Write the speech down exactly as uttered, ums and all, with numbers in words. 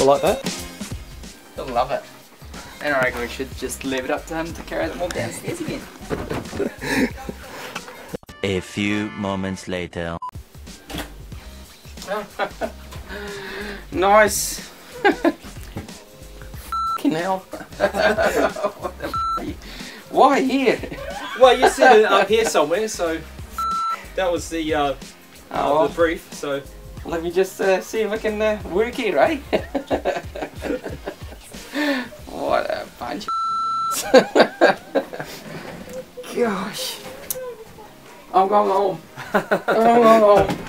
like that. He'll love it. And I reckon we should just leave it up to him to carry them all downstairs again. A few moments later. Nice. Fucking hell. What the f Why here? Well, you said it up here somewhere, so that was the uh, Oh, uh, the brief. So let me just uh, see if I can uh, work here, right? What a bunch of gosh. I'm going home. I'm going home.